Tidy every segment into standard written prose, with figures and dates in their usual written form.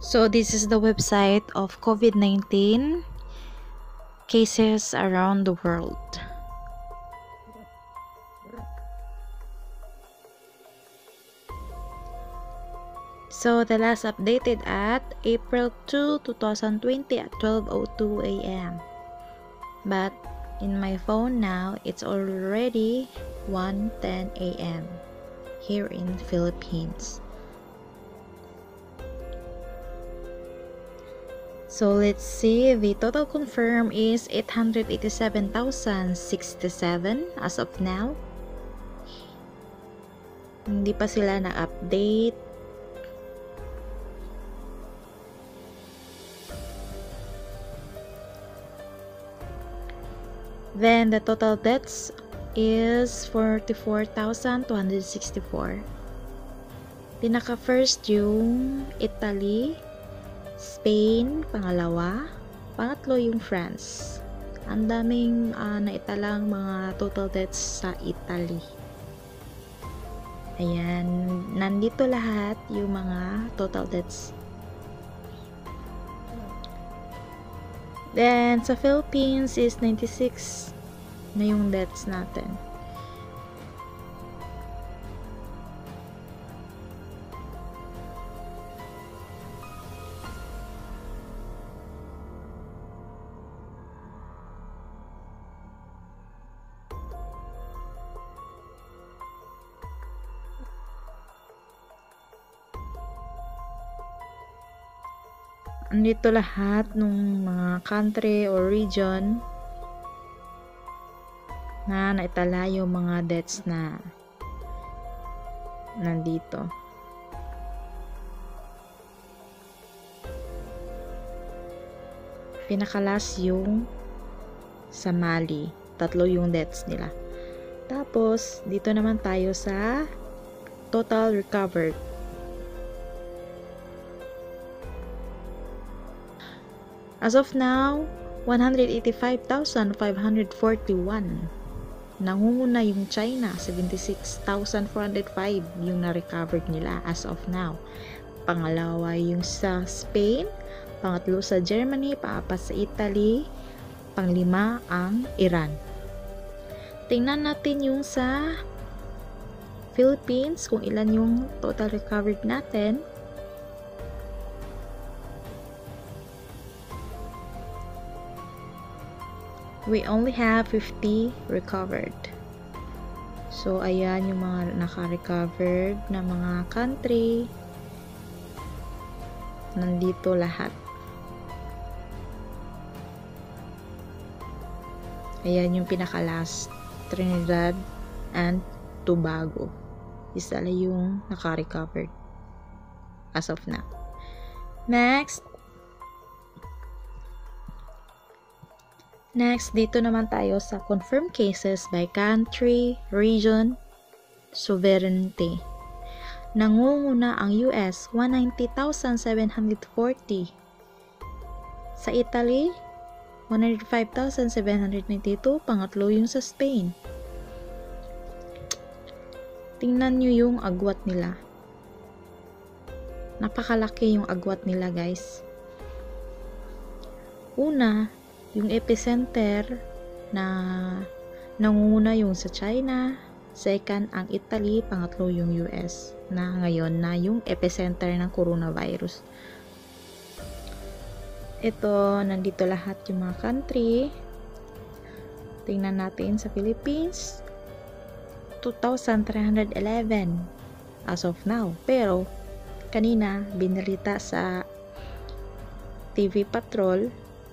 So this is the website of COVID-19 cases around the world. So the last updated at April 2, 2020 at 12:02 a.m. But in my phone now, it's already 1:10 a.m. here in the Philippines. So let's see, the total confirmed is 887,067 as of now. Hindi pa sila na-update. Then the total deaths is 44,264. Pinaka first yung Italy, Spain, pangalawa, pangatlo yung France. Ang daming naitalang mga total deaths sa Italy. Ayan, nandito lahat yung mga total deaths. Then sa Philippines is 96 na yung deaths natin. Andito lahat ng mga country or region na naitala yung mga deaths na nandito. Pinakalas yung sa Mali, 3 yung deaths nila. Tapos dito naman tayo sa total recovered. As of now, 185,541. Nangunguna yung China, 76,405 yung na-recovered nila as of now. Pangalawa yung sa Spain, pangatlo sa Germany, pang-apat sa Italy, panglima ang Iran. Tingnan natin yung sa Philippines, kung ilan yung total recovered natin. We only have 50 recovered. So, ayan yung mga naka-recovered na mga country. Nandito lahat. Ayan yung pinaka-last. Trinidad and Tobago. Isa lang yung naka-recovered as of now. Next, dito naman tayo sa confirmed cases by country, region, sovereignty. Nangunguna ang US, 190,740. Sa Italy, 105,792. Pangatlo yung sa Spain. Tingnan nyo yung agwat nila. Napakalaki yung agwat nila, guys. Una, yung epicenter na nangunguna yung sa China, second ang Italy, pangatlo yung US na ngayon na yung epicenter ng coronavirus. Ito, nandito lahat yung mga country. Tingnan natin sa Philippines, 2,311 as of now. Pero kanina binalita sa TV Patrol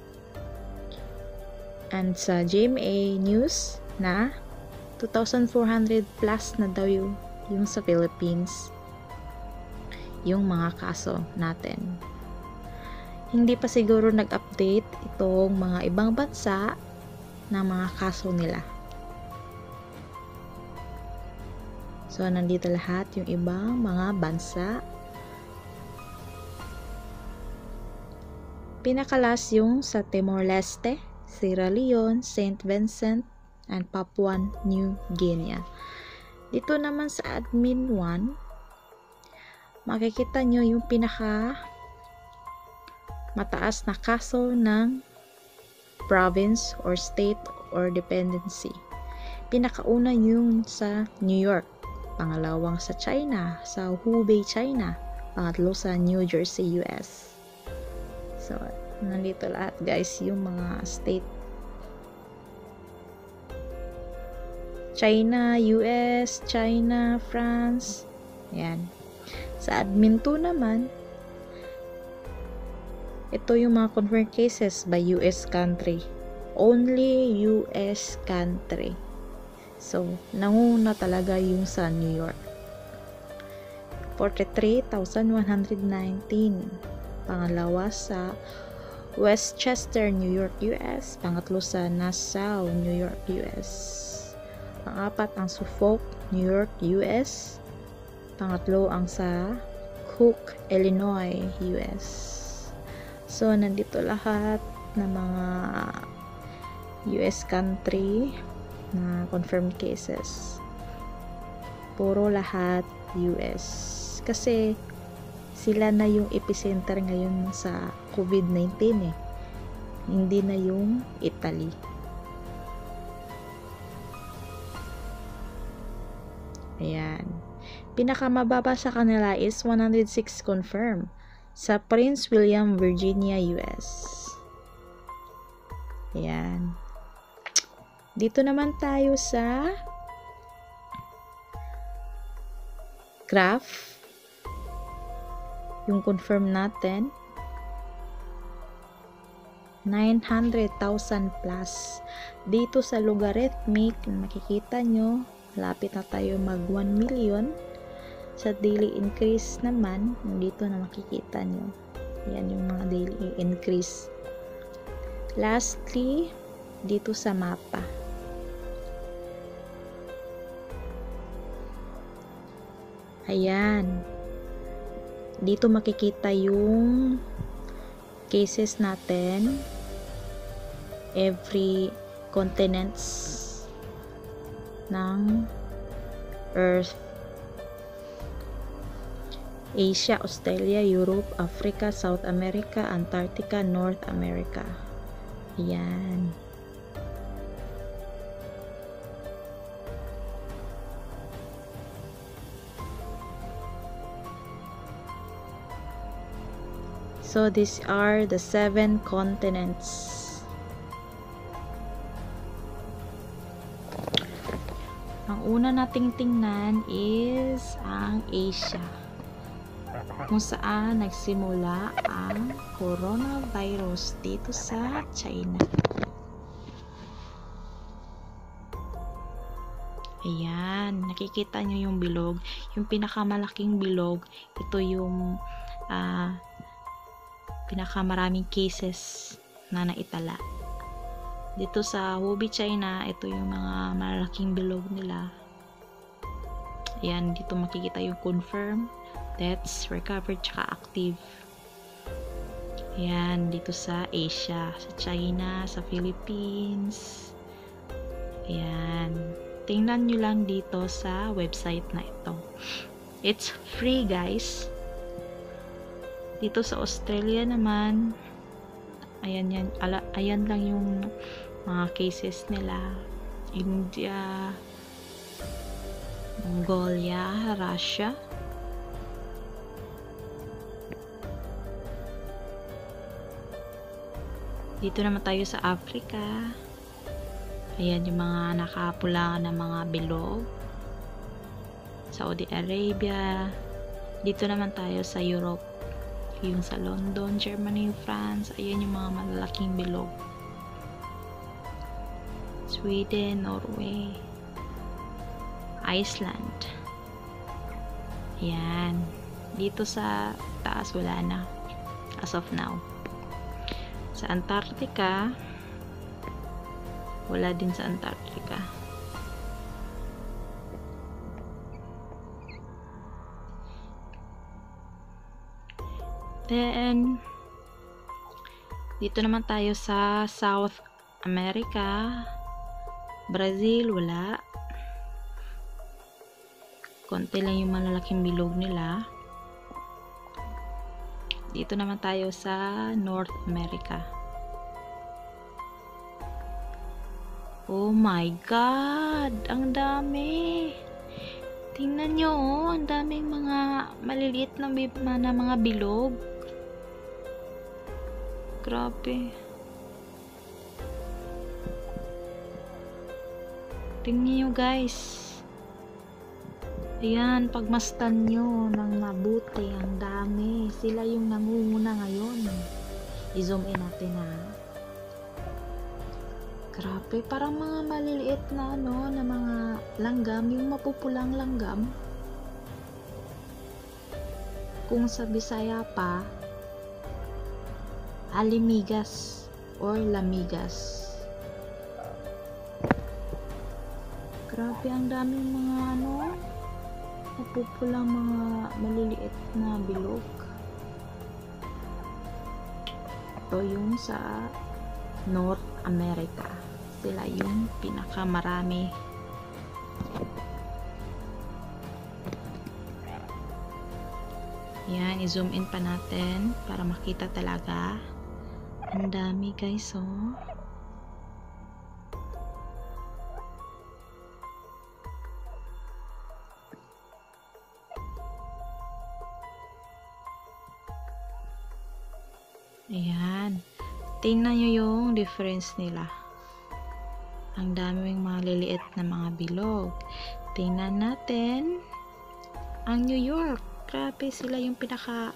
and sa GMA News na 2,400 plus na daw yung sa Philippines yung mga kaso natin. Hindi pa siguro nag-update itong mga ibang bansa na mga kaso nila. So, nandito lahat yung ibang mga bansa. Pinakalas yung sa Timor-Leste, Sierra Leone, St. Vincent, and Papua New Guinea. Dito naman sa Admin 1, makikita nyo yung pinaka mataas na kaso ng province or state or dependency. Pinakauna yung sa New York, pangalawang sa China, sa Hubei, China, pangatlo sa New Jersey, US. So, nandito lahat guys yung mga state. China, US, China, France. Ayan. Sa admin 2 naman, ito yung mga confirmed cases by US country. Only US country. So, nanguna talaga yung sa New York. 43,119. Pangalawa sa Westchester, New York, US. Pangatlo sa Nassau, New York, US. Pang-apat ang Suffolk, New York, US. Pangatlo ang sa Cook, Illinois, US. So, nandito lahat ng mga US country na confirmed cases. Puro lahat US. Kasi sila na yung epicenter ngayon sa COVID-19 eh. Hindi na yung Italy. Ayan. Pinakamababa sa kanila is 106 confirmed sa Prince William, Virginia, US. Ayan. Dito naman tayo sa graph. Yung confirm natin. 900,000 plus. Dito sa logarithmic, makikita nyo, lapit na tayo mag 1 million. Sa daily increase naman, dito na makikita nyo. Yan yung mga daily increase. Lastly, dito sa mapa. Ayan. Dito makikita yung cases natin. Every continents ng Earth. Asia, Australia, Europe, Africa, South America, Antarctica, North America. Ayan. So, these are the 7 continents. Ang una nating tingnan is ang Asia, kung saan nagsimula ang coronavirus dito sa China. Ayan, nakikita nyo yung bilog, yung pinakamalaking bilog, ito yung pinakamaraming cases na naitala. Dito sa Hubei, China, ito yung mga malalaking bilog nila. Ayan, dito makikita yung confirm, deaths, recovered, tsaka active. Ayan, dito sa Asia, sa China, sa Philippines. Ayan. Tingnan nyo lang dito sa website na ito. It's free, guys. Dito sa Australia naman, ayan yan, ayan lang yung mga cases nila. India, Mongolia, Russia. Dito naman tayo sa Africa. Ayan yung mga nakapula na mga bilog. Saudi Arabia. Dito naman tayo sa Europe. Yung sa London, Germany, France. Ayan yung mga malalaking bilog. Sweden, Norway, Iceland. Ayan. Dito sa taas wala na as of now. Sa Antarctica, wala din sa Antarctica. Then, dito naman tayo sa South America. Brazil, wala. Konti lang yung malalaking bilog nila. Dito naman tayo sa North America. Oh my God! Ang dami! Tingnan nyo, oh, ang daming mga maliliit na mga bilog. Grabe. Tingnan nyo guys. Ayan, pagmastan nyo ng mabuti, ang dami. Sila yung nangunguna ngayon. I-zoom in natin ha. Grabe, parang mga maliliit na na mga langgam, yung mapupulang langgam. Kung sa Bisaya pa, alimigas or lamigas. Grabe, ang daming mga mapupulang mga maliliit na bilog. Ito yung sa North America. Sila yung pinakamarami. Yan, i-zoom in pa natin para makita talaga. Ang dami guys, oh. Ayan. Tingnan nyo yung difference nila. Ang daming mga liliit na mga bilog. Tingnan natin ang New York. Grabe, sila yung pinaka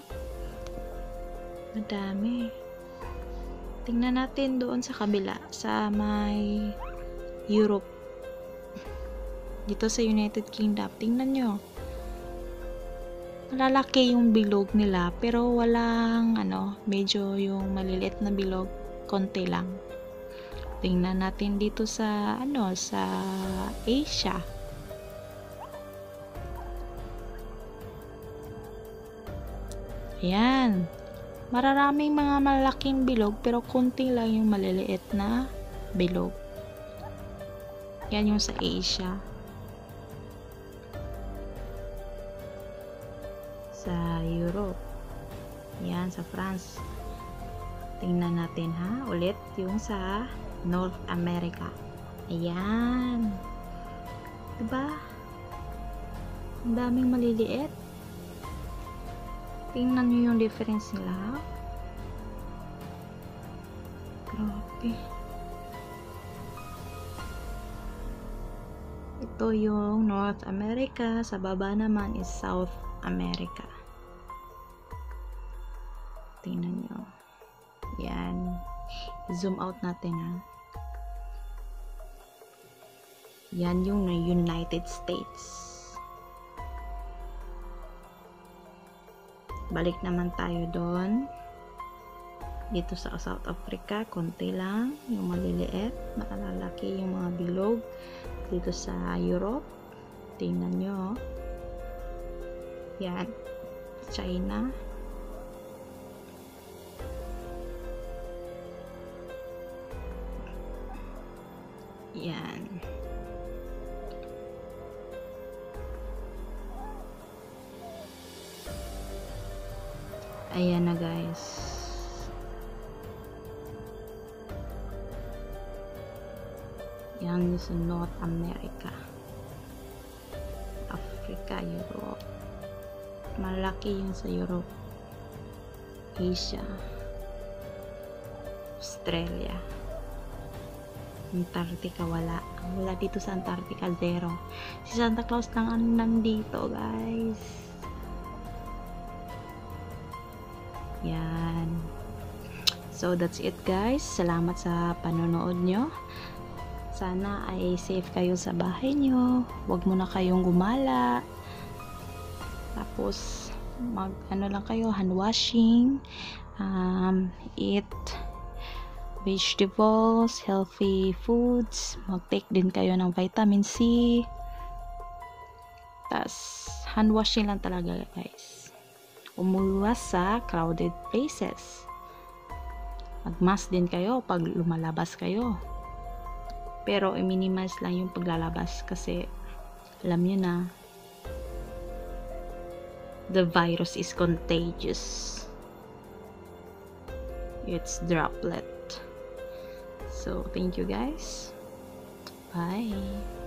madami. Tingnan natin doon sa kabila, sa may Europe. Dito sa United Kingdom. Tingnan nyo. Malalaki yung bilog nila, pero walang medyo yung maliliit na bilog, konti lang. Tingnan natin dito sa sa Asia. Ayan. Mararaming mga malaking bilog, pero konti lang yung maliliit na bilog. Yan yung sa Asia. Sa Europe. Yan, sa France. Tingnan natin ha. Ulit yung sa North America. Ayan. Diba? Ang daming maliliit. Tingnan nyo yung difference nila. Grabe. Ito yung North America. Sa baba naman is South America. Tingnan nyo. Yan. Zoom out natin ha. Yan yung United States. Balik naman tayo doon. Dito sa South Africa, konti lang. Yung maliliit, malalaki yung mga bilog. Dito sa Europe, tingnan nyo. Yan. China. Yan. Ayan na guys. Yan sa North America. Africa, Europe. Malaki yung sa Europe. Asia. Australia. Antarctica wala. Wala dito sa Antarctica, zero. Si Santa Claus lang ang nandito guys. Yan. So that's it guys. Salamat sa panonood nyo. Sana ay safe kayo sa bahay nyo. Huwag muna kayong gumala. Tapos lang kayo, hand washing. Eat vegetables, healthy foods. Mag-take din kayo ng vitamin C. Tas hand washing lang talaga guys. Umuwas sa crowded places. Mag-mask din kayo pag lumalabas kayo. Pero i-minimize lang yung paglalabas kasi alam nyo na the virus is contagious. it's droplet. So thank you guys. Bye.